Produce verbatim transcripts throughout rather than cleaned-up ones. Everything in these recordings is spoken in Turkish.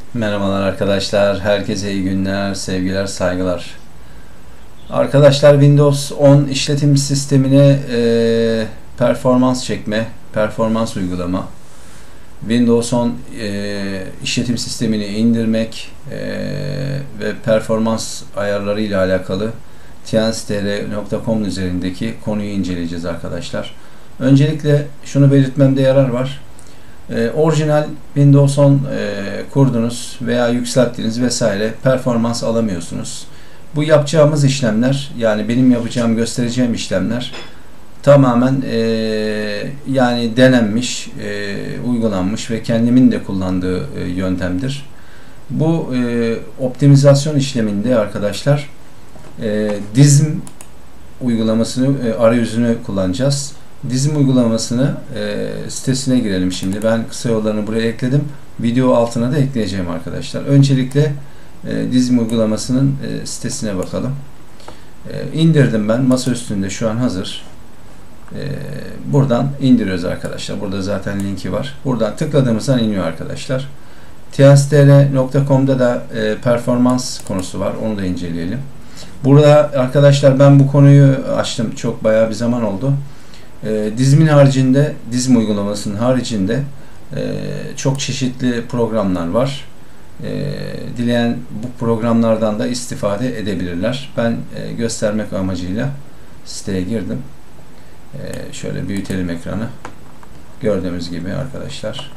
Merhabalar arkadaşlar, herkese iyi günler, sevgiler, saygılar. Arkadaşlar Windows on işletim sistemine e, performans çekme, performans uygulama, Windows on e, işletim sistemini indirmek e, ve performans ayarları ile alakalı tnstr nokta com üzerindeki konuyu inceleyeceğiz arkadaşlar. Öncelikle şunu belirtmemde yarar var. E, orijinal Windows on e, kurdunuz veya yükselttiniz vesaire, performans alamıyorsunuz. Bu yapacağımız işlemler, yani benim yapacağım, göstereceğim işlemler tamamen e, yani denenmiş, e, uygulanmış ve kendimin de kullandığı e, yöntemdir. Bu e, optimizasyon işleminde arkadaşlar e, dizm uygulamasını, e, arayüzünü kullanacağız. Dizim uygulamasını e, sitesine girelim şimdi. Ben kısa yollarını buraya ekledim. Video altına da ekleyeceğim arkadaşlar. Öncelikle e, dizim uygulamasının e, sitesine bakalım. E, indirdim ben. Masa üstünde şu an hazır. E, buradan indiriyoruz arkadaşlar. Burada zaten linki var. Buradan tıkladığımızdan iniyor arkadaşlar. tnstr nokta com'da da e, performans konusu var. Onu da inceleyelim. Burada arkadaşlar ben bu konuyu açtım. Çok bayağı bir zaman oldu. E, dizmin haricinde, dizim uygulamasının haricinde e, çok çeşitli programlar var. E, dileyen bu programlardan da istifade edebilirler. Ben e, göstermek amacıyla siteye girdim. E, şöyle büyütelim ekranı. Gördüğümüz gibi arkadaşlar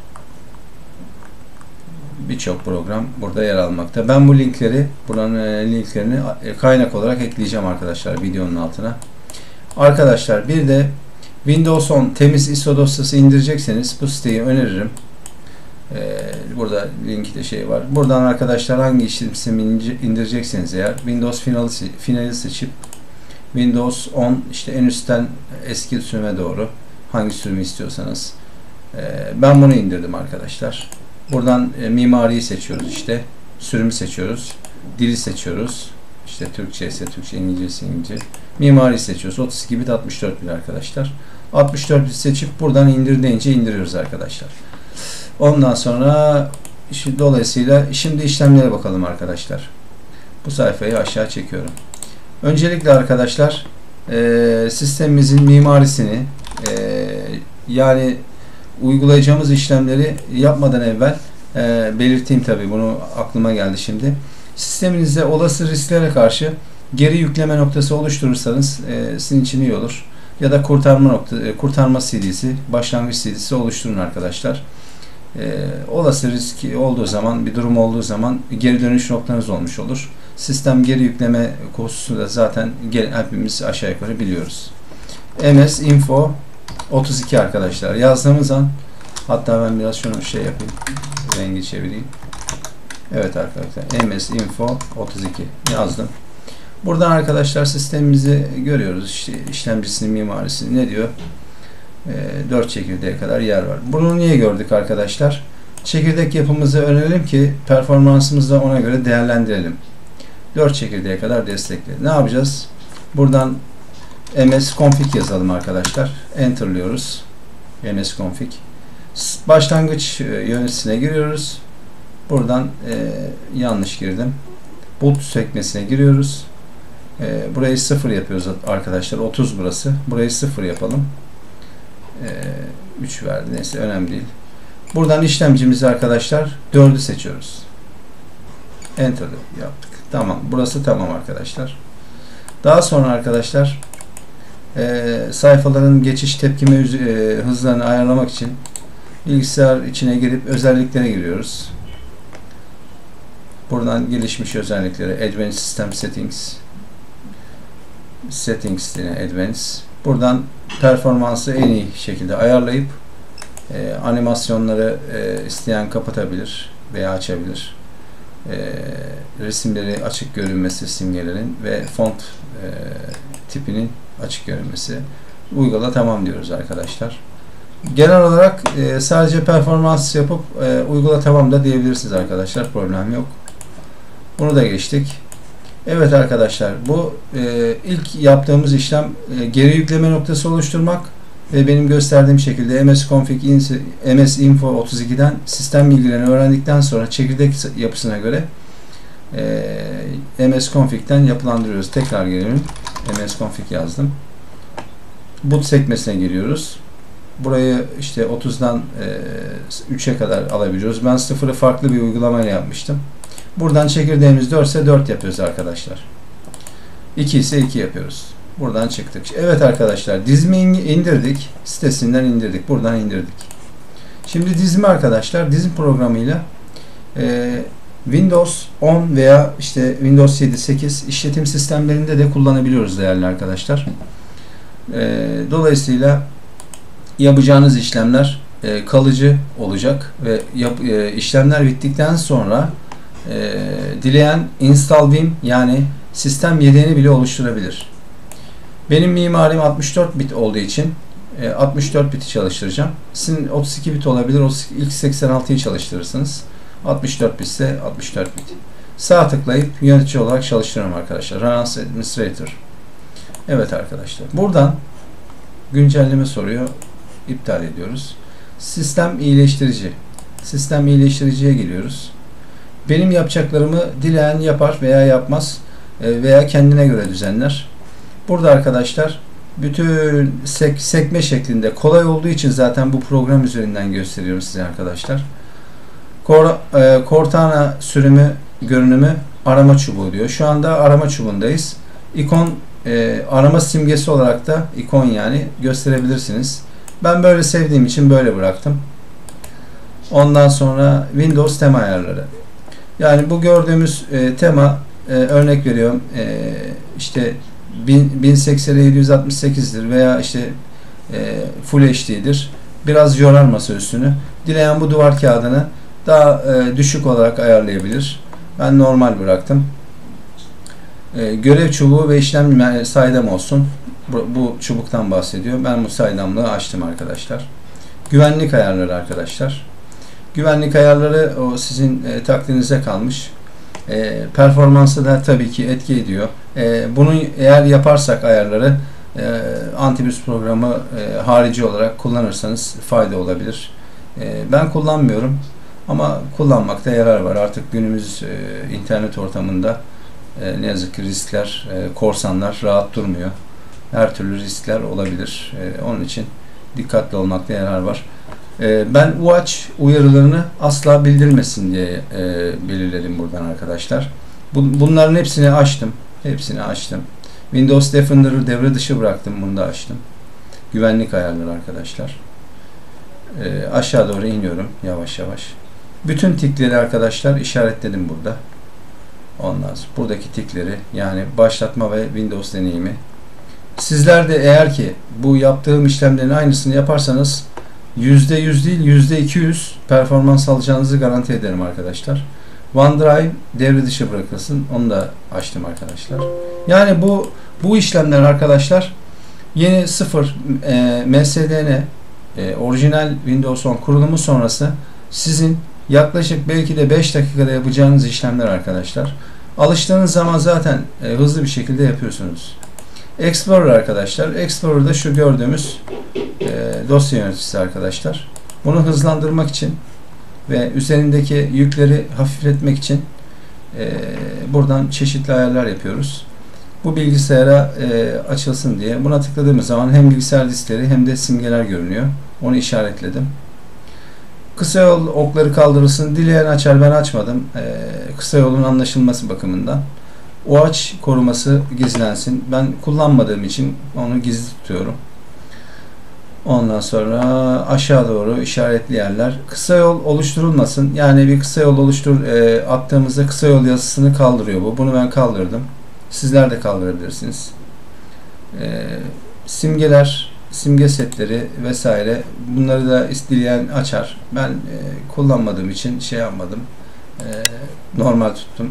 birçok program burada yer almakta. Ben bu linkleri, buranın e, linklerini e, kaynak olarak ekleyeceğim arkadaşlar videonun altına. Arkadaşlar bir de Windows on temiz I S O dosyası indirecekseniz bu siteyi öneririm. Ee, burada linki de şey var. Buradan arkadaşlar hangi işletim sistemini indirecekseniz eğer Windows finali, finali seçip Windows on işte en üstten eski sürüme doğru hangi sürümü istiyorsanız ee, ben bunu indirdim arkadaşlar. Buradan e, mimariyi seçiyoruz, işte sürümü seçiyoruz, dili seçiyoruz. İşte Türkçe ise Türkçe, İngilizce ise İngilizce. Mimari seçiyoruz. otuz iki bit, altmış dört bit arkadaşlar. altmış dört bit seçip buradan indir deyince indiriyoruz arkadaşlar. Ondan sonra işte, dolayısıyla şimdi işlemlere bakalım arkadaşlar. Bu sayfayı aşağı çekiyorum. Öncelikle arkadaşlar e, sistemimizin mimarisini e, yani uygulayacağımız işlemleri yapmadan evvel e, belirteyim, tabi bunu aklıma geldi şimdi. Sisteminizde olası risklere karşı geri yükleme noktası oluşturursanız e, sizin için iyi olur. Ya da kurtarma nokta, e, kurtarma C D'si, başlangıç C D'si oluşturun arkadaşlar. E, olası risk olduğu zaman, bir durum olduğu zaman geri dönüş noktanız olmuş olur. Sistem geri yükleme konusunu da zaten hepimiz aşağı yukarı biliyoruz. M S info otuz iki arkadaşlar yazdığımız an, hatta ben biraz şunu şey yapayım, rengi çevireyim. Evet arkadaşlar, M S info otuz iki yazdım. Buradan arkadaşlar sistemimizi görüyoruz. İşte işlemcisinin mimarisi ne diyor? E, dört çekirdeğe kadar yer var. Bunu niye gördük arkadaşlar? Çekirdek yapımızı öğrenelim ki performansımızı da ona göre değerlendirelim. dört çekirdeğe kadar destekli. Ne yapacağız? Buradan msconfig yazalım arkadaşlar. Enter'lıyoruz. msconfig. Başlangıç yöneticisine giriyoruz. Buradan e, yanlış girdim. Boot sekmesine giriyoruz. E, burayı sıfır yapıyoruz arkadaşlar. otuz burası. Burayı sıfır yapalım. E, üç verdi. Neyse önemli değil. Buradan işlemcimizi arkadaşlar dördü seçiyoruz. Enter yaptık. Tamam. Burası tamam arkadaşlar. Daha sonra arkadaşlar e, sayfaların geçiş tepkime e, hızlarını ayarlamak için bilgisayar içine girip özelliklere giriyoruz. Buradan gelişmiş özelliklere Advanced System Settings Settings yine Advanced. Buradan performansı en iyi şekilde ayarlayıp e, animasyonları e, isteyen kapatabilir veya açabilir. E, resimleri açık görünmesi, simgelerin ve font e, tipinin açık görünmesi. Uygula tamam diyoruz arkadaşlar. Genel olarak e, sadece performans yapıp e, uygula tamam da diyebilirsiniz arkadaşlar. Problem yok. Bunu da geçtik. Evet arkadaşlar, bu e, ilk yaptığımız işlem e, geri yükleme noktası oluşturmak ve benim gösterdiğim şekilde msconfig msinfo otuz iki'den sistem bilgilerini öğrendikten sonra çekirdek yapısına göre e, msconfig'den yapılandırıyoruz. Tekrar gelelim. msconfig yazdım. Boot sekmesine giriyoruz. Burayı işte otuz'dan e, üç'e kadar alabiliyoruz. Ben sıfır'ı farklı bir uygulamayla yapmıştım. Buradan çekirdeğimiz dört ise dört yapıyoruz arkadaşlar. iki ise iki yapıyoruz. Buradan çıktık. Evet arkadaşlar, dizimi indirdik. Sitesinden indirdik. Buradan indirdik. Şimdi dizimi arkadaşlar dizim programıyla e, Windows on veya işte Windows yedi sekiz işletim sistemlerinde de kullanabiliyoruz değerli arkadaşlar. E, dolayısıyla yapacağınız işlemler e, kalıcı olacak ve yap, e, işlemler bittikten sonra e, dileyen install vim yani sistem yedeğini bile oluşturabilir. Benim mimarim altmış dört bit olduğu için e, altmış dört biti çalıştıracağım. Sizin otuz iki bit olabilir. İlk seksen altıyı çalıştırırsınız. altmış dört bit ise altmış dört bit. Sağ tıklayıp yönetici olarak çalıştırıyorum arkadaşlar. Run as Administrator. Evet arkadaşlar. Buradan güncelleme soruyor. İptal ediyoruz. Sistem iyileştirici. Sistem iyileştiriciye geliyoruz. Benim yapacaklarımı dileyen yapar veya yapmaz veya kendine göre düzenler. Burada arkadaşlar bütün sek sekme şeklinde kolay olduğu için zaten bu program üzerinden gösteriyorum size arkadaşlar. Cor e, Cortana sürümü görünümü arama çubuğu diyor. Şu anda arama çubuğundayız. İkon e, arama simgesi olarak da ikon yani gösterebilirsiniz. Ben böyle sevdiğim için böyle bıraktım. Ondan sonra Windows tema ayarları. Yani bu gördüğümüz e, tema e, örnek veriyorum e, işte bin seksen yedi yüz altmış sekiz'dir veya işte e, Full H D'dir. Biraz yorar masaüstünü. Dileyen bu duvar kağıdını daha e, düşük olarak ayarlayabilir. Ben normal bıraktım. E, görev çubuğu ve işlem saydam olsun. Bu, bu çubuktan bahsediyor. Ben bu saydamlığı açtım arkadaşlar. Güvenlik ayarları arkadaşlar. Güvenlik ayarları o sizin e, takdirinize kalmış. E, performansı da tabii ki etki ediyor. E, bunu eğer yaparsak ayarları e, antivirüs programı e, harici olarak kullanırsanız fayda olabilir. E, ben kullanmıyorum ama kullanmakta yarar var. Artık günümüz e, internet ortamında e, ne yazık ki riskler, e, korsanlar rahat durmuyor. Her türlü riskler olabilir. E, onun için dikkatli olmakta yarar var. Ben Watch uyarılarını asla bildirmesin diye e, belirledim buradan arkadaşlar. Bu, bunların hepsini açtım. Hepsini açtım. Windows Defender'ı devre dışı bıraktım. Bunu da açtım. Güvenlik ayarları arkadaşlar. E, aşağı doğru iniyorum yavaş yavaş. Bütün tikleri arkadaşlar işaretledim burada. Ondan sonra buradaki tikleri yani başlatma ve Windows deneyimi. Sizler de eğer ki bu yaptığım işlemlerin aynısını yaparsanız yüzde yüz değil yüzde iki yüz performans alacağınızı garanti ederim arkadaşlar. OneDrive devre dışı bırakılsın. Onu da açtım arkadaşlar. Yani bu bu işlemler arkadaşlar yeni sıfır e, M S D N e, orijinal Windows on kurulumu sonrası sizin yaklaşık belki de beş dakikada yapacağınız işlemler arkadaşlar. Alıştığınız zaman zaten e, hızlı bir şekilde yapıyorsunuz. Explorer arkadaşlar. Explorer'da şu gördüğümüz e, dosya yöneticisi arkadaşlar. Bunu hızlandırmak için ve üzerindeki yükleri hafifletmek için e, buradan çeşitli ayarlar yapıyoruz. Bu bilgisayara e, açılsın diye. Buna tıkladığımız zaman hem bilgisayar diskleri hem de simgeler görünüyor. Onu işaretledim. Kısa yol okları kaldırılsın. Dileyen açar. Ben açmadım. E, kısa yolun anlaşılması bakımından. Watch koruması gizlensin. Ben kullanmadığım için onu gizli tutuyorum. Ondan sonra aşağı doğru işaretli yerler. Kısa yol oluşturulmasın. Yani bir kısa yol oluştur e, attığımızda kısa yol yazısını kaldırıyor bu. Bunu ben kaldırdım. Sizler de kaldırabilirsiniz. E, simgeler, simge setleri vesaire. Bunları da isteyen açar. Ben e, kullanmadığım için şey yapmadım. E, normal tuttum.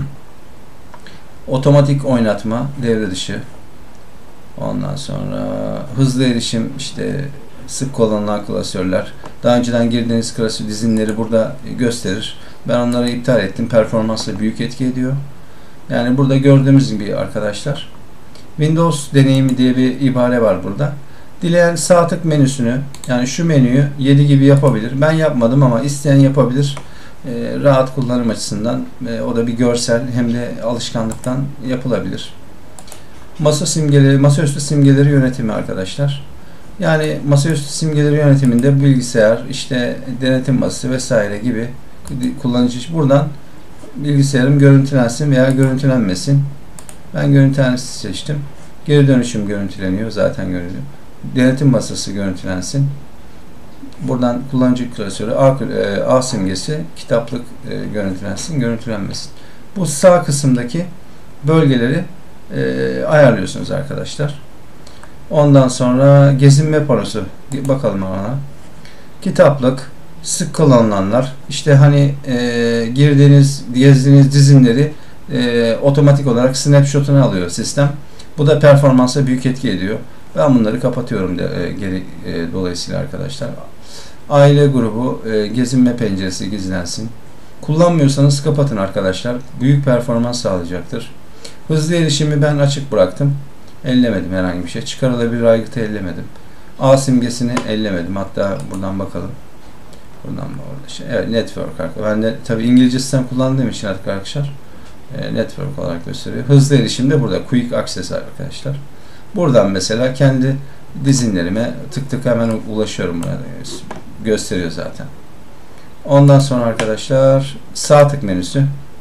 Otomatik oynatma devre dışı. Ondan sonra hızlı erişim işte sık kullanılan klasörler. Daha önceden girdiğiniz klasör dizinleri burada gösterir. Ben onları iptal ettim. Performansla büyük etki ediyor. Yani burada gördüğümüz gibi arkadaşlar Windows deneyimi diye bir ibare var burada. Dileyen sağ tık menüsünü, yani şu menüyü yedi gibi yapabilir. Ben yapmadım ama isteyen yapabilir. E, rahat kullanım açısından e, o da bir görsel hem de alışkanlıktan yapılabilir. Masa simgeleri, masaüstü simgeleri yönetimi arkadaşlar. Yani masaüstü simgeleri yönetiminde bilgisayar, işte denetim masası vesaire gibi kullanıcı buradan bilgisayarım görüntülensin veya görüntülenmesin. Ben görüntülensin seçtim. Geri dönüşüm görüntüleniyor. Zaten görünüyor. Denetim masası görüntülensin. Buradan kullanıcı klasörü A, A simgesi kitaplık e, görüntülensin, görüntülenmesin. Bu sağ kısımdaki bölgeleri e, ayarlıyorsunuz arkadaşlar. Ondan sonra gezinme panosu. Bakalım ona. Kitaplık, sık kullanılanlar, işte hani e, girdiğiniz, gezdiğiniz dizinleri e, otomatik olarak snapshot'unu alıyor sistem. Bu da performansa büyük etki ediyor. Ben bunları kapatıyorum de, e, geri e, dolayısıyla arkadaşlar. Aile grubu, e, gezinme penceresi gizlensin. Kullanmıyorsanız kapatın arkadaşlar. Büyük performans sağlayacaktır. Hızlı erişimi ben açık bıraktım. Ellemedim herhangi bir şey. Çıkarılabilir aygıtı ellemedim. A simgesini ellemedim. Hatta buradan bakalım. Buradan orada şey. Evet, network. Ben de tabi İngilizce sistem kullandığım için arkadaşlar e, network olarak gösteriyor. Hızlı erişim de burada. Quick access arkadaşlar. Buradan mesela kendi dizinlerime tık tık hemen ulaşıyorum. Burada gösteriyor zaten. Ondan sonra arkadaşlar sağ tık menüsü.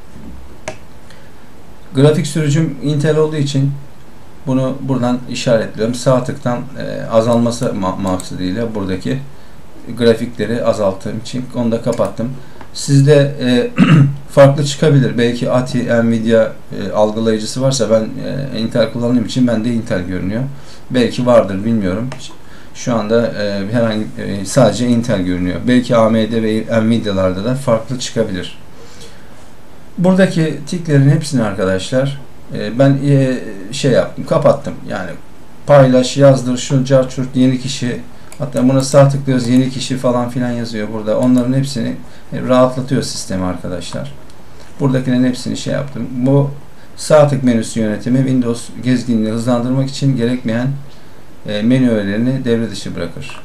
Grafik sürücüm Intel olduğu için bunu buradan işaretliyorum. Sağ tıktan e, azalması ma maksadıyla buradaki grafikleri azalttığım için onu da kapattım. Sizde e, farklı çıkabilir. Belki A T I, Nvidia e, algılayıcısı varsa ben e, Intel kullandığım için bende Intel görünüyor. Belki vardır bilmiyorum. Şu anda e, herhangi e, sadece Intel görünüyor. Belki A M D ve Nvidia'larda da farklı çıkabilir. Buradaki tiklerin hepsini arkadaşlar e, ben e, şey yaptım, kapattım. Yani paylaş, yazdır, şu carçurt, yeni kişi, hatta buna sağ tıklıyoruz, yeni kişi falan filan yazıyor burada. Onların hepsini rahatlatıyor sistemi arkadaşlar. Buradakilerin hepsini şey yaptım. Bu sağ tık menüsü yönetimi Windows gezginliği hızlandırmak için gerekmeyen e, menü öğelerini devre dışı bırakır.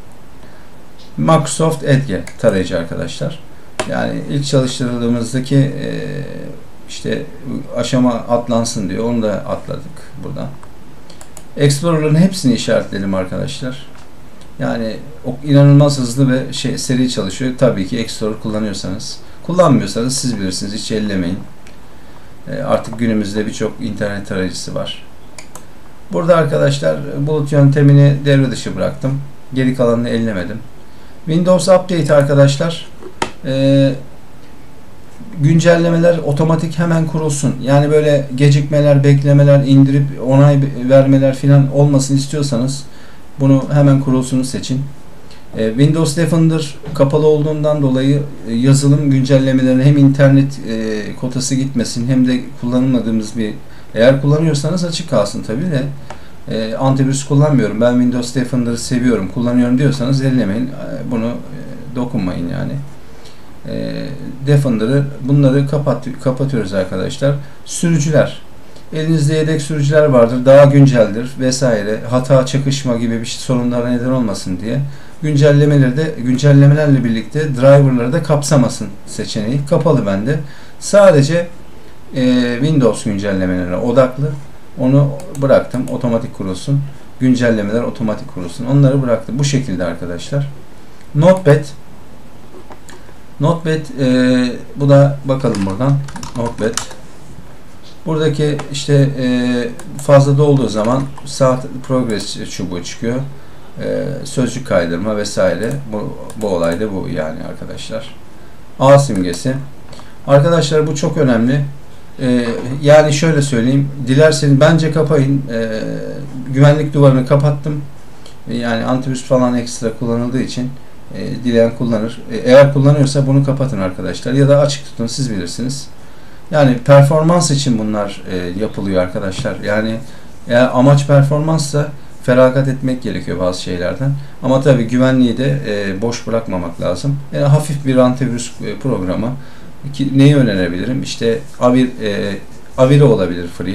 Microsoft Edge tarayıcı arkadaşlar. Yani ilk çalıştırdığımızdaki e, işte aşama atlansın diyor. Onu da atladık buradan. Explorer'ların hepsini işaretledim arkadaşlar. Yani o inanılmaz hızlı ve şey seri çalışıyor. Tabii ki Explorer kullanıyorsanız. Kullanmıyorsanız siz bilirsiniz. Hiç ellemeyin. E, artık günümüzde birçok internet tarayıcısı var. Burada arkadaşlar bulut yöntemini devre dışı bıraktım. Geri kalanını ellemedim. Windows Update arkadaşlar e, güncellemeler otomatik hemen kurulsun. Yani böyle gecikmeler, beklemeler, indirip onay vermeler filan olmasın istiyorsanız bunu hemen kurulsunu seçin. E, Windows Defender kapalı olduğundan dolayı yazılım güncellemelerine hem internet e, kotası gitmesin hem de kullanılmadığımız bir, eğer kullanıyorsanız açık kalsın tabii de e, antivirüs kullanmıyorum. Ben Windows Defender'ı seviyorum, kullanıyorum diyorsanız ellemeyin. E, bunu e, dokunmayın yani. E, Defender'ı bunları kapat, kapatıyoruz arkadaşlar. Sürücüler. Elinizde yedek sürücüler vardır. Daha günceldir vesaire. Hata, çakışma gibi bir şey, sorunlara neden olmasın diye. Güncellemeleri de güncellemelerle birlikte driver'ları da kapsamasın seçeneği kapalı bende. Sadece e, Windows güncellemelerine odaklı. Onu bıraktım. Otomatik kurulsun. Güncellemeler otomatik kurulsun. Onları bıraktım. Bu şekilde arkadaşlar. Notepad. Notepad e, bu da bakalım buradan. Notepad. Buradaki işte e, fazla dolduğu zaman sağ progress çubuğu çıkıyor. E, sözcük kaydırma vesaire. Bu, bu olay da bu yani arkadaşlar. A simgesi. Arkadaşlar bu çok önemli. E, yani şöyle söyleyeyim. Dilerseniz bence kapayın. E, güvenlik duvarını kapattım. E, yani antivirüs falan ekstra kullanıldığı için e, dileyen kullanır. E, eğer kullanıyorsa bunu kapatın arkadaşlar. Ya da açık tutun, siz bilirsiniz. Yani performans için bunlar e, yapılıyor arkadaşlar. Yani eğer amaç performanssa feragat etmek gerekiyor bazı şeylerden. Ama tabii güvenliği de e, boş bırakmamak lazım. Yani hafif bir antivirüs e, programı. Ki, neyi önerebilirim? İşte Avir, e, Avira olabilir free.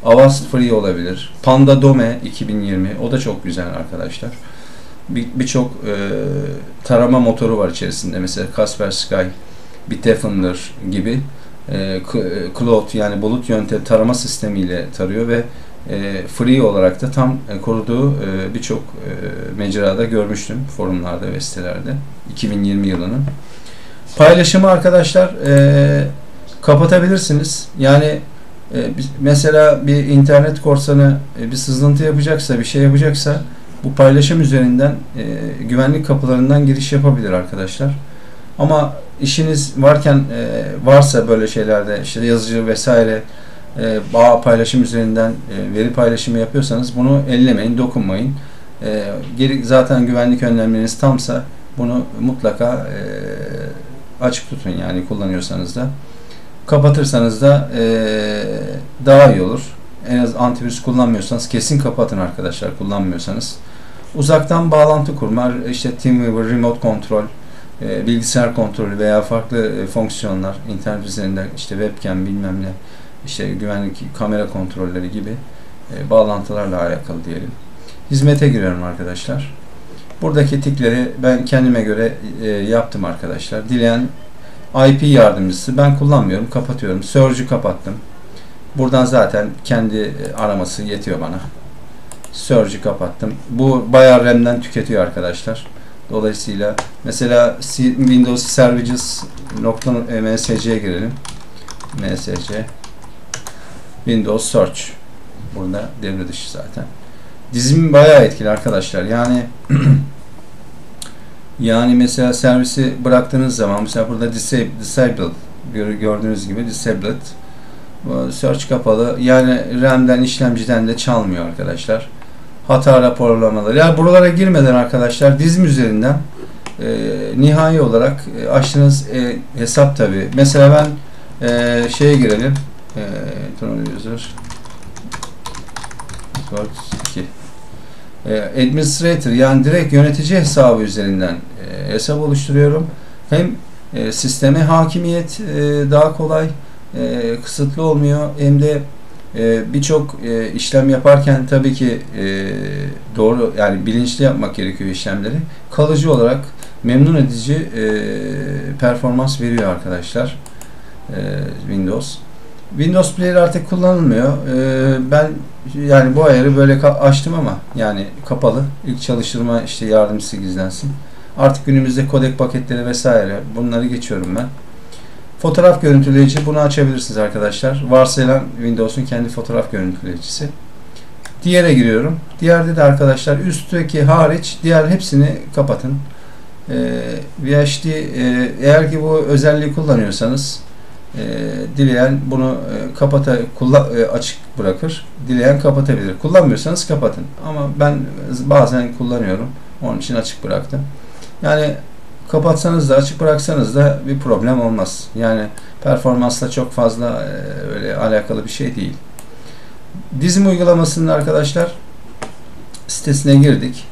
Avast Free olabilir. Panda Dome iki bin yirmi. O da çok güzel arkadaşlar. Birçok bir e, tarama motoru var içerisinde. Mesela Kaspersky, Bitdefender gibi e, cloud yani bulut yöntem tarama sistemiyle tarıyor ve e, free olarak da tam e, koruduğu e, birçok e, mecrada görmüştüm forumlarda ve sitelerde iki bin yirmi yılının. Paylaşımı arkadaşlar e, kapatabilirsiniz. Yani e, mesela bir internet korsanı e, bir sızıntı yapacaksa, bir şey yapacaksa bu paylaşım üzerinden e, güvenlik kapılarından giriş yapabilir arkadaşlar. Ama işiniz varken e, varsa böyle şeylerde işte yazıcı vesaire e, bağ paylaşım üzerinden e, veri paylaşımı yapıyorsanız bunu ellemeyin, dokunmayın. E, geri, zaten güvenlik önlemleriniz tamsa bunu mutlaka e, açık tutun yani kullanıyorsanız da. Kapatırsanız da e, daha iyi olur. En az antivirüs kullanmıyorsanız kesin kapatın arkadaşlar, kullanmıyorsanız. Uzaktan bağlantı kurma, işte TeamViewer, Remote Control, e, bilgisayar kontrolü veya farklı e, fonksiyonlar, internet üzerinden işte webcam bilmem ne, işte güvenlik kamera kontrolleri gibi e, bağlantılarla alakalı diyelim. Hizmete giriyorum arkadaşlar. Buradaki tikleri ben kendime göre e, yaptım arkadaşlar. Dileyen I P yardımcısı ben kullanmıyorum, kapatıyorum. Surge'ü kapattım. Buradan zaten kendi araması yetiyor bana. Surge'ü kapattım. Bu bayağı RAM'den tüketiyor arkadaşlar. Dolayısıyla mesela Windows Services .msc'ye girelim. M S C Windows Search. Burada devre dışı zaten. Dizim bayağı etkili arkadaşlar. Yani yani mesela servisi bıraktığınız zaman mesela burada disable, disabled gördüğünüz gibi disabled. Search kapalı. Yani RAM'den, işlemciden de çalmıyor arkadaşlar. Hata raporlamaları. Yani buralara girmeden arkadaşlar dizim üzerinden e, nihai olarak e, açtığınız e, hesap tabi. Mesela ben e, şeye girelim. E, user iki. E, administrator yani direkt yönetici hesabı üzerinden e, hesap oluşturuyorum. Hem e, sisteme hakimiyet e, daha kolay, e, kısıtlı olmuyor. Hem de e, birçok e, işlem yaparken tabii ki e, doğru yani bilinçli yapmak gerekiyor işlemleri. Kalıcı olarak memnun edici e, performans veriyor arkadaşlar e, Windows. Windows Player artık kullanılmıyor. Ee, ben yani bu ayarı böyle açtım ama yani kapalı. İlk çalıştırma işte yardımcısı gizlensin. Artık günümüzde kodek paketleri vesaire bunları geçiyorum ben. Fotoğraf görüntüleyici bunu açabilirsiniz arkadaşlar. Varsayılan Windows'un kendi fotoğraf görüntüleyicisi. Diğere giriyorum. Diğerde de arkadaşlar üstteki hariç diğer hepsini kapatın. Ee, V H D e, eğer ki bu özelliği kullanıyorsanız E, dileyen bunu e, kapata kullan, e, açık bırakır. Dileyen kapatabilir. Kullanmıyorsanız kapatın. Ama ben bazen kullanıyorum. Onun için açık bıraktım. Yani kapatsanız da açık bıraksanız da bir problem olmaz. Yani performansla çok fazla e, öyle alakalı bir şey değil. Dizim uygulamasının arkadaşlar sitesine girdik.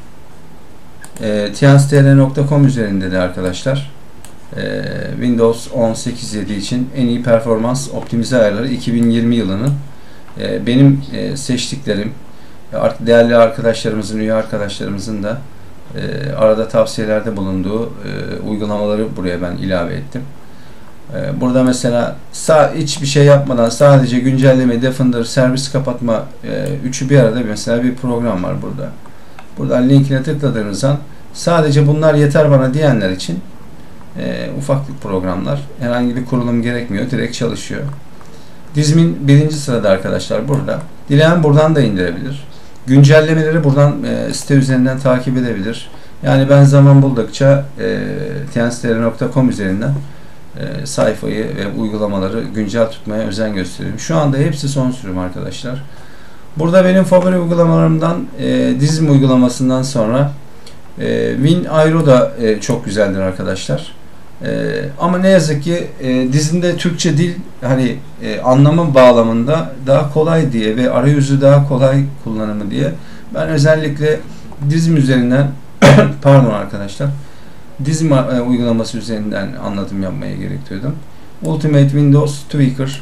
E, tianstr nokta com üzerinde de arkadaşlar Windows on sekiz nokta yedi için en iyi performans optimize ayarları iki bin yirmi yılının benim seçtiklerim değerli arkadaşlarımızın, üye arkadaşlarımızın da arada tavsiyelerde bulunduğu uygulamaları buraya ben ilave ettim. Burada mesela sağ hiçbir şey yapmadan sadece güncelleme, Defender, servis kapatma üçü bir arada mesela bir program var burada. Buradan linkine tıkladığınız an sadece bunlar yeter bana diyenler için E, ufaklık programlar. Herhangi bir kurulum gerekmiyor. Direkt çalışıyor. Dizmin birinci sırada arkadaşlar burada. Dileyen buradan da indirebilir. Güncellemeleri buradan e, site üzerinden takip edebilir. Yani ben zaman buldukça e, tianstr nokta com üzerinden e, sayfayı ve uygulamaları güncel tutmaya özen gösteriyorum. Şu anda hepsi son sürüm arkadaşlar. Burada benim favori uygulamalarımdan e, dizim uygulamasından sonra e, WinIRO da e, çok güzeldir arkadaşlar. Ee, ama ne yazık ki e, dizinde Türkçe dil hani e, anlamı bağlamında daha kolay diye ve arayüzü daha kolay kullanımı diye ben özellikle dizim üzerinden pardon arkadaşlar dizim e, uygulaması üzerinden anlatım yapmaya gerektiyordum. Ultimate Windows Tweaker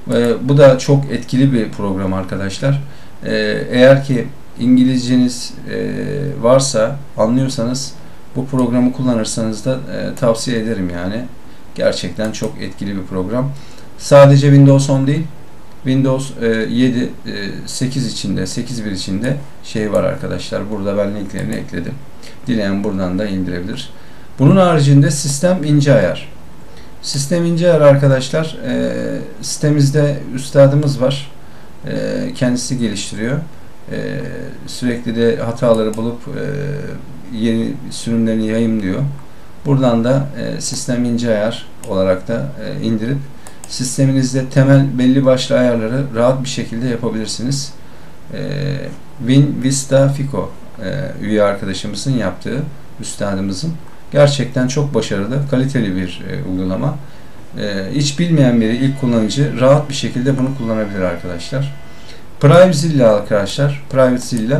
E, bu da çok etkili bir program arkadaşlar. E, eğer ki İngilizceniz e, varsa, anlıyorsanız bu programı kullanırsanız da e, tavsiye ederim yani. Gerçekten çok etkili bir program. Sadece Windows on değil, Windows e, yedi, e, sekiz içinde, sekiz nokta bir içinde şey var arkadaşlar. Burada ben linklerini ekledim. Dileyen buradan da indirebilir. Bunun haricinde sistem ince ayar. Sistem ince ayar arkadaşlar. E, sitemizde üstadımız var. E, kendisi geliştiriyor. E, sürekli de hataları bulup e, yeni sürümlerini yayımlıyor. Buradan da e, sistem ince ayar olarak da e, indirip sisteminizde temel belli başlı ayarları rahat bir şekilde yapabilirsiniz. E, Win Vista Fico e, üye arkadaşımızın yaptığı, üstadımızın gerçekten çok başarılı, kaliteli bir e, uygulama. E, hiç bilmeyen biri, ilk kullanıcı rahat bir şekilde bunu kullanabilir arkadaşlar. PrivacyZilla arkadaşlar, PrivacyZilla.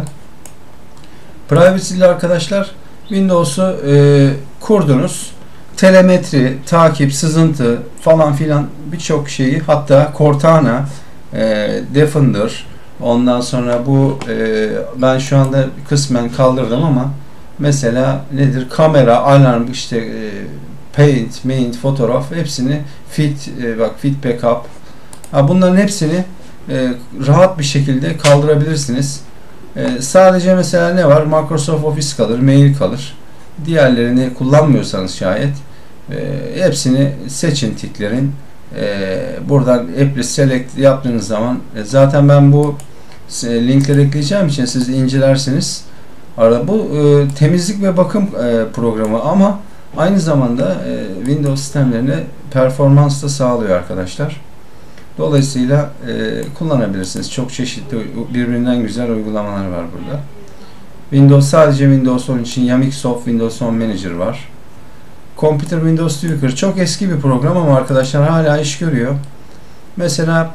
PrivacyZilla arkadaşlar, Windows'u e, kurdunuz. Telemetri, takip, sızıntı falan filan birçok şeyi, hatta Cortana, e, Defender, ondan sonra bu e, ben şu anda kısmen kaldırdım ama mesela nedir? Kamera, alarm, işte e, paint, main, fotoğraf hepsini fit, e, bak fit backup. Ha, bunların hepsini e, rahat bir şekilde kaldırabilirsiniz. E, sadece mesela ne var? Microsoft Office kalır, mail kalır. Diğerlerini kullanmıyorsanız şayet e, hepsini seçin tiklerin. E, buradan Apply Select yaptığınız zaman e, zaten ben bu e, linkleri ekleyeceğim için siz incelersiniz. Arada bu e, temizlik ve bakım e, programı ama aynı zamanda e, Windows sistemlerine performans da sağlıyor arkadaşlar. Dolayısıyla e, kullanabilirsiniz. Çok çeşitli, birbirinden güzel uygulamalar var burada. Windows, sadece Windows on için Yamixsoft Windows on Manager var. Computer Windows Tweaker çok eski bir program ama arkadaşlar hala iş görüyor. Mesela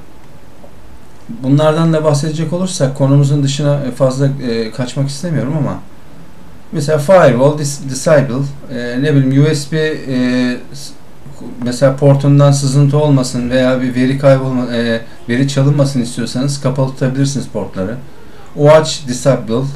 bunlardan da bahsedecek olursak konumuzun dışına fazla e, kaçmak istemiyorum ama mesela Firewall Disable, e, ne bileyim U S B e, mesela portundan sızıntı olmasın veya bir veri kaybolma, e, veri çalınmasın istiyorsanız kapalı tutabilirsiniz portları. Watch Disable, e,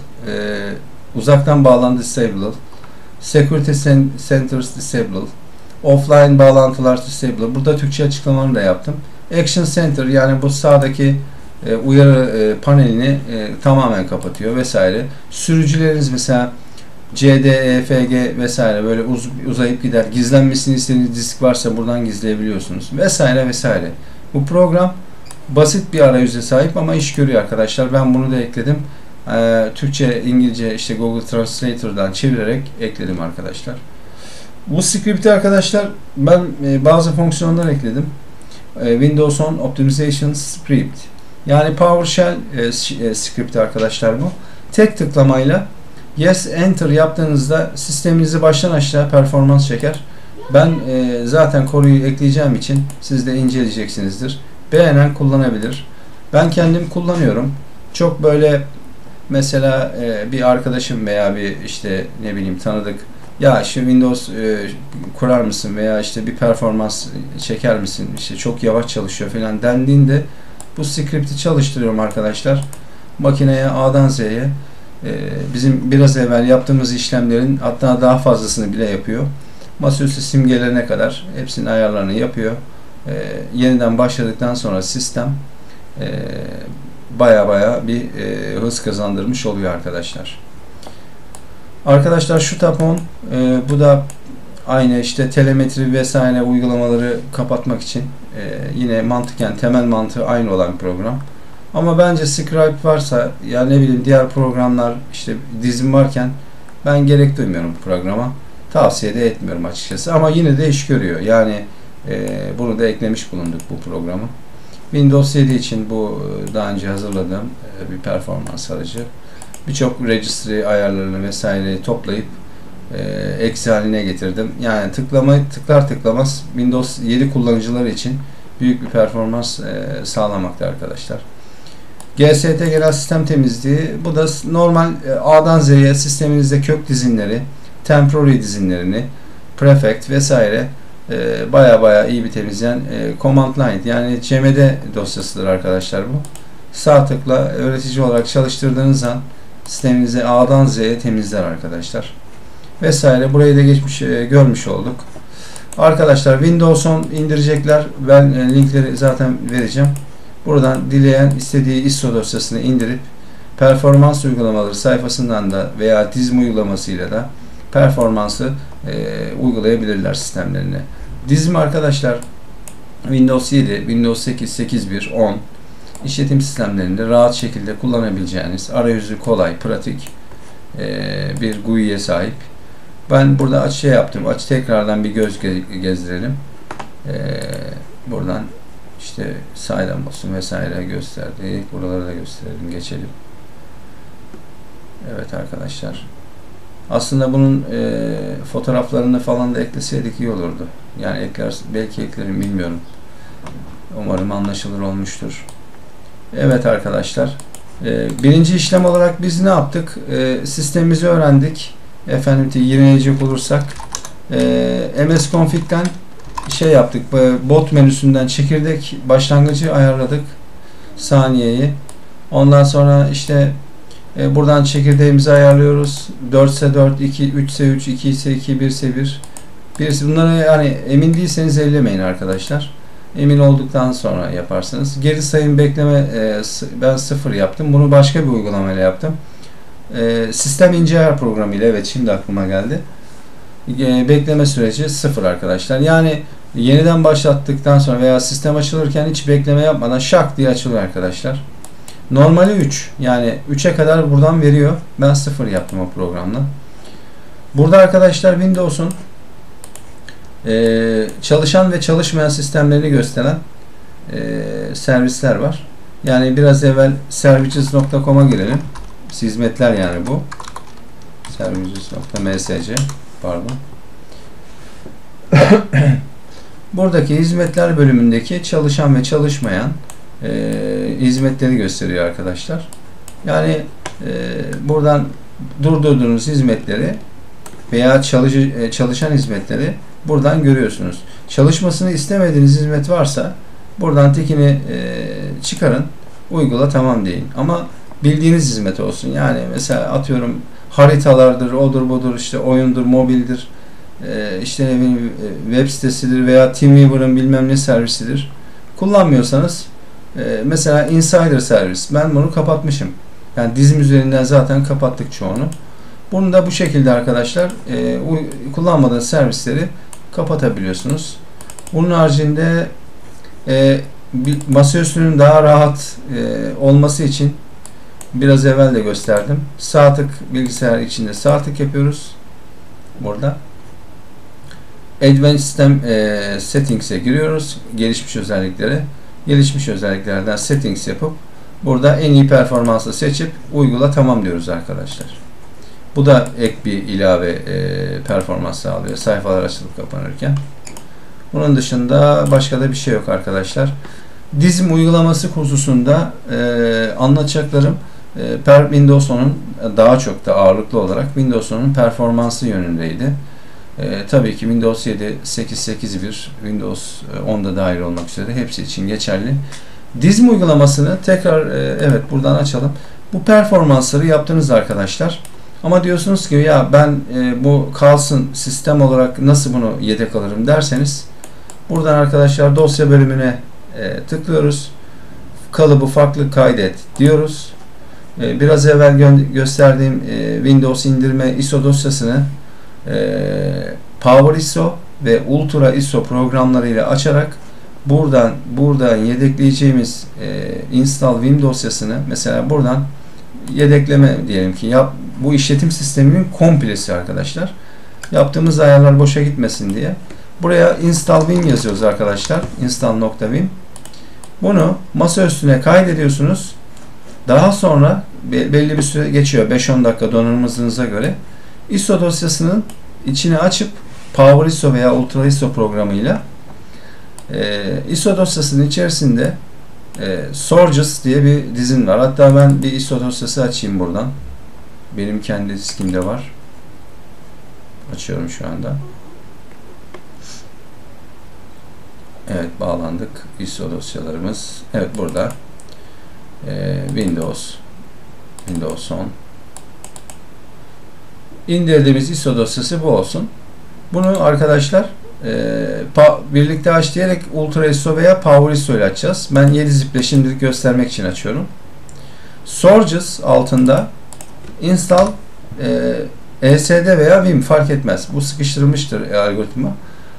uzaktan bağlantı Disable, Security Centers Disable, Offline bağlantılar Disable. Burada Türkçe açıklamalarını da yaptım. Action Center, yani bu sağdaki e, uyarı e, panelini e, tamamen kapatıyor vesaire. Sürücüleriniz mesela C D, E F G vesaire böyle uz uzayıp gider. Gizlenmesini istediğiniz disk varsa buradan gizleyebiliyorsunuz vesaire vesaire. Bu program basit bir arayüze sahip ama iş görüyor arkadaşlar. Ben bunu da ekledim. Ee, Türkçe, İngilizce işte Google Translator'dan çevirerek ekledim arkadaşlar. Bu script'i arkadaşlar ben e, bazı fonksiyonlar ekledim. E, Windows on Optimization Script. Yani PowerShell e, e, script arkadaşlar bu. Tek tıklamayla Yes Enter yaptığınızda sisteminizi baştan aşağı performans çeker. Ben e, zaten koruyu ekleyeceğim için siz de inceleyeceksinizdir. Beğenen kullanabilir. Ben kendim kullanıyorum. Çok böyle mesela e, bir arkadaşım veya bir işte ne bileyim tanıdık, ya işte Windows e, kurar mısın veya işte bir performans çeker misin, işte çok yavaş çalışıyor falan dendiğinde bu script'i çalıştırıyorum arkadaşlar. Makineye A'dan Z'ye e, bizim biraz evvel yaptığımız işlemlerin hatta daha fazlasını bile yapıyor. Masaüstü simgelerine kadar hepsinin ayarlarını yapıyor. E, yeniden başladıktan sonra sistem e, baya baya bir e, hız kazandırmış oluyor arkadaşlar. Arkadaşlar şu tapon e, bu da aynı işte telemetri vesaire uygulamaları kapatmak için e, yine mantıken temel mantığı aynı olan program. Ama bence Scribe varsa ya ne bileyim diğer programlar işte dizim varken ben gerek duymuyorum bu programa. Tavsiye de etmiyorum açıkçası ama yine de iş görüyor. Yani e, bunu da eklemiş bulunduk bu programı. Windows yedi için bu daha önce hazırladığım e, bir performans aracı. Birçok registry ayarlarını vesaire toplayıp e, eksi haline getirdim. Yani tıklama tıklar tıklamaz Windows yedi kullanıcıları için büyük bir performans e, sağlamakta arkadaşlar. G S T genel sistem temizliği. Bu da normal e, A'dan Z'ye sisteminizde kök dizinleri, temporary dizinlerini, prefect vesaire e, baya baya iyi bir temizleyen e, command line, yani C M D dosyasıdır arkadaşlar bu. Sağ tıkla öğretici olarak çalıştırdığınız an sisteminizi A'dan Z'ye temizler arkadaşlar. Vesaire. Burayı da geçmiş e, görmüş olduk. Arkadaşlar Windows on indirecekler. Ben e, linkleri zaten vereceğim. Buradan dileyen istediği I S O dosyasını indirip performans uygulamaları sayfasından da veya dizim uygulamasıyla da performansı e, uygulayabilirler sistemlerine. Dizim arkadaşlar Windows yedi, Windows sekiz, sekiz nokta bir, on işletim sistemlerinde rahat şekilde kullanabileceğiniz, arayüzü kolay, pratik e, bir G U I'ye sahip. Ben burada açı yaptım. Açı tekrardan bir göz gezdirelim. E, buradan işte saydam olsun vesaire gösterdik. Buraları da gösterelim. Geçelim. Evet arkadaşlar. Aslında bunun e, fotoğraflarını falan da ekleseydik iyi olurdu. Yani ekler, belki eklerim, bilmiyorum. Umarım anlaşılır olmuştur. Evet arkadaşlar. E, birinci işlem olarak biz ne yaptık? E, sistemimizi öğrendik. Efendim yireleyecek olursak e, M S Config'den şey yaptık. Bot menüsünden çekirdek başlangıcı ayarladık. Saniyeyi. Ondan sonra işte E, buradan çekirdeğimizi ayarlıyoruz. dört ise dört, iki, üç ise üç, iki ise iki, bir ise bir. bir bunları yani emin değilseniz ellemeyin arkadaşlar. Emin olduktan sonra yaparsınız. Geri sayım bekleme e, ben sıfır yaptım. Bunu başka bir uygulamayla yaptım. E, sistem ince ayar programıyla, evet şimdi aklıma geldi. E, bekleme süreci sıfır arkadaşlar. Yani yeniden başlattıktan sonra veya sistem açılırken hiç bekleme yapmadan şak diye açılıyor arkadaşlar. Normali üç. Yani üçe kadar buradan veriyor. Ben sıfır yaptım o programla. Burada arkadaşlar Windows'un e, çalışan ve çalışmayan sistemlerini gösteren e, servisler var. Yani biraz evvel services nokta com'a girelim. Hizmetler yani bu. services nokta msc pardon. Buradaki hizmetler bölümündeki çalışan ve çalışmayan E, hizmetleri gösteriyor arkadaşlar. Yani e, buradan durdurduğunuz hizmetleri veya çalışı, e, çalışan hizmetleri buradan görüyorsunuz. Çalışmasını istemediğiniz hizmet varsa buradan tekini e, çıkarın, uygula, tamam deyin. Ama bildiğiniz hizmet olsun. Yani mesela atıyorum haritalardır, odur budur, işte oyundur, mobildir, e, işte web sitesidir veya TeamViewer'ın bilmem ne servisidir. Kullanmıyorsanız mesela Insider servis. Ben bunu kapatmışım. Yani dizim üzerinden zaten kapattık çoğunu. Bunu da bu şekilde arkadaşlar e, kullanmadığınız servisleri kapatabiliyorsunuz. Bunun haricinde e, masaüstünün daha rahat e, olması için biraz evvel de gösterdim. Sağ tık bilgisayar içinde sağ tık yapıyoruz. Burada. Advanced System e, Settings'e giriyoruz. Gelişmiş özelliklere. Gelişmiş özelliklerden settings yapıp burada en iyi performansı seçip uygula, tamam diyoruz arkadaşlar. Bu da ek bir ilave e, performans sağlıyor sayfalar açılıp kapanırken. Bunun dışında başka da bir şey yok arkadaşlar. Dizim uygulaması hususunda e, anlatacaklarım e, per Windows on'un daha çok da ağırlıklı olarak Windows on'un performansı yönündeydi. Ee, tabii ki Windows yedi, sekiz, sekiz nokta bir, Windows onda dahil olmak üzere hepsi için geçerli. Dizim uygulamasını tekrar e, evet buradan açalım. Bu performansları yaptınız arkadaşlar. Ama diyorsunuz ki ya ben e, bu kalsın, sistem olarak nasıl bunu yedek alırım derseniz buradan arkadaşlar dosya bölümüne e, tıklıyoruz. Kalıbı farklı kaydet diyoruz. E, biraz evvel gö gösterdiğim e, Windows indirme I S O dosyasını Power I S O ve Ultra I S O programlarıyla açarak buradan buradan yedekleyeceğimiz e, install Vim dosyasını mesela buradan yedekleme diyelim ki yap, bu işletim sisteminin komplesi arkadaşlar. Yaptığımız ayarlar boşa gitmesin diye buraya install Vim yazıyoruz arkadaşlar. install.vim. Bunu masa üstüne kaydediyorsunuz. Daha sonra belli bir süre geçiyor. beş on dakika donanım hızınıza göre. I S O dosyasının içine açıp Power I S O veya Ultra I S O programıyla e, I S O dosyasının içerisinde e, Sources diye bir dizin var. Hatta ben bir I S O dosyası açayım buradan. Benim kendi diskimde var. Açıyorum şu anda. Evet, bağlandık. I S O dosyalarımız. Evet, burada. Ee, Windows. Windows on. İndirdiğimiz I S O dosyası bu olsun. Bunu arkadaşlar e, birlikte aç diyerek Ultra I S O veya Power I S O ile açacağız. Ben yedi ziple şimdilik göstermek için açıyorum. Sources altında install e, E S D veya Vim fark etmez. Bu sıkıştırılmıştır algoritma.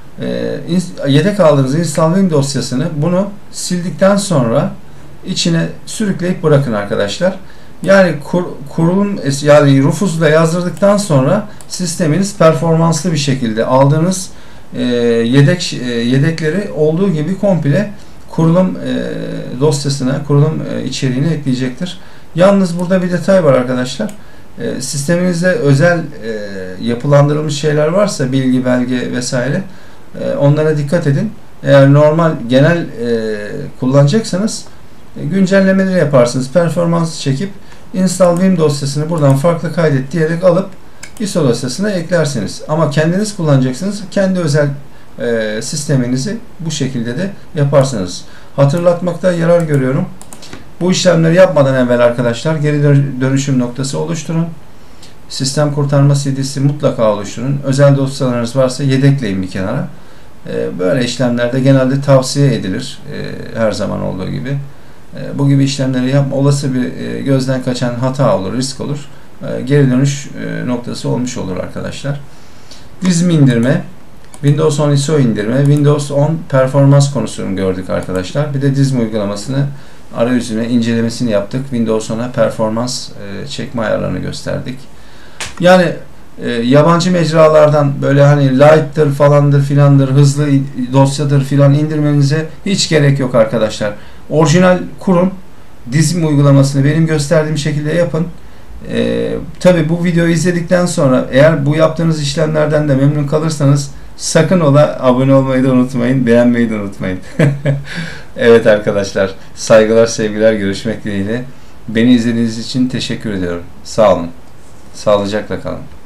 E, yedek aldığınız install Vim dosyasını bunu sildikten sonra içine sürükleyip bırakın arkadaşlar. Yani kur, kurulum yani Rufus'la yazdırdıktan sonra sisteminiz performanslı bir şekilde aldığınız e, yedek e, yedekleri olduğu gibi komple kurulum e, dosyasına, kurulum e, içeriğini ekleyecektir. Yalnız burada bir detay var arkadaşlar. E, sisteminizde özel e, yapılandırılmış şeyler varsa, bilgi, belge vesaire, e, onlara dikkat edin. Eğer normal genel e, kullanacaksanız e, güncellemeleri yaparsınız. Performansı çekip install Vim dosyasını buradan farklı kaydet diyerek alıp I S O dosyasına eklersiniz. Ama kendiniz kullanacaksınız. Kendi özel e, sisteminizi bu şekilde de yaparsınız. Hatırlatmakta yarar görüyorum. Bu işlemleri yapmadan evvel arkadaşlar geri dönüşüm noktası oluşturun. Sistem kurtarma C D'si mutlaka oluşturun. Özel dosyalarınız varsa yedekleyin bir kenara. E, böyle işlemlerde genelde tavsiye edilir. E, her zaman olduğu gibi. E, bu gibi işlemleri yapma. Olası bir e, gözden kaçan hata olur, risk olur. E, geri dönüş e, noktası olmuş olur arkadaşlar. Vizm indirme, Windows on I S O indirme, Windows on performans konusunu gördük arkadaşlar. Bir de Dizm uygulamasını arayüzüne incelemesini yaptık. Windows on'a performans e, çekme ayarlarını gösterdik. Yani e, yabancı mecralardan böyle hani light'tır falandır filandır, hızlı dosyadır filan indirmenize hiç gerek yok arkadaşlar. Orijinal kurun. Dizm uygulamasını benim gösterdiğim şekilde yapın. Ee, tabi bu videoyu izledikten sonra eğer bu yaptığınız işlemlerden de memnun kalırsanız sakın ola abone olmayı da unutmayın. Beğenmeyi de unutmayın. Evet arkadaşlar. Saygılar, sevgiler. Görüşmek dileğiyle. Beni izlediğiniz için teşekkür ediyorum. Sağ olun. Sağlıcakla kalın.